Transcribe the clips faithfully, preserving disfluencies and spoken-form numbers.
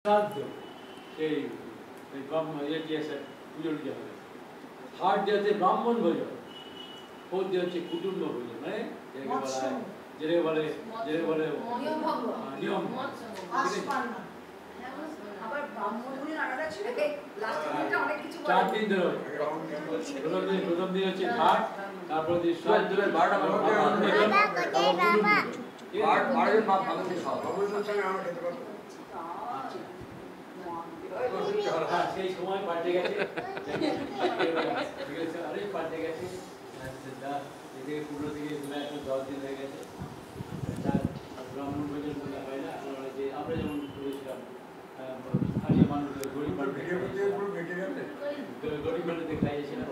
শ্রাদ্ধ সেই ইয়ে কি আছে পুজো টুজো হবে। থার্ড ডে হচ্ছে ব্রাহ্মণ ভোজন, ফোর্থ ডে হচ্ছে কুটুম্ব ভোজন, মানে যেটাকে বলে যেটাকে বলে নিয়ম। চার দিন ধরে প্রথম দিন প্রথম দিন হচ্ছে ঘাট, তারপর দিন সেই সময় পাল্টে গেছে, অনেক পাল্টে গেছে। এদিকে পুরো দিকে এখন দশ দিন হয়ে গেছে। ব্রাহ্মণ ভোজন বলে হয় না, যে আমরা যেমন করেছিলাম স্থানীয় মানুষদের গরিব গরিব মানুষদের খাইয়েছিলাম,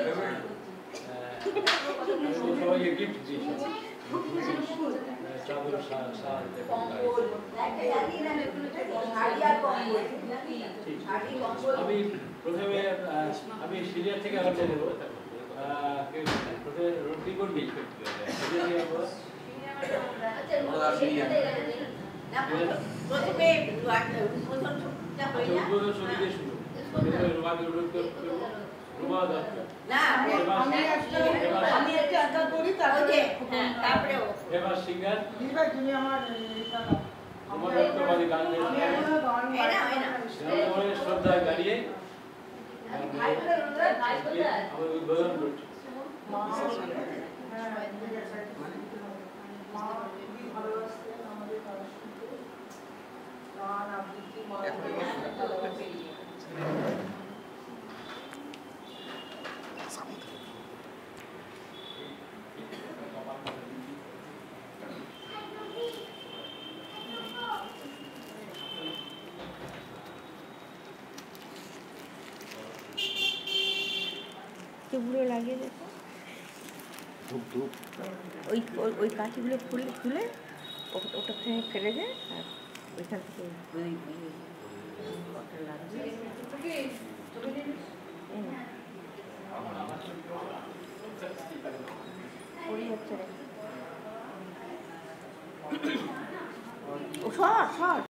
সবাইকে গিফট দিয়েছিলাম। আমি প্রথমে আমি সিরিয়ার থেকে আবার নেব, প্রথমে রুটি করবি শ্রদ্ধায় দাঁড়িয়ে উদ্বোধন করছি। চুপগুলো লাগিয়ে দেখো, ওই ওই কাঠিগুলো খুলে খুলে ওটা থেকে ফেলে দেয়, আর ওইখান থেকে লাগবে। ও সর সর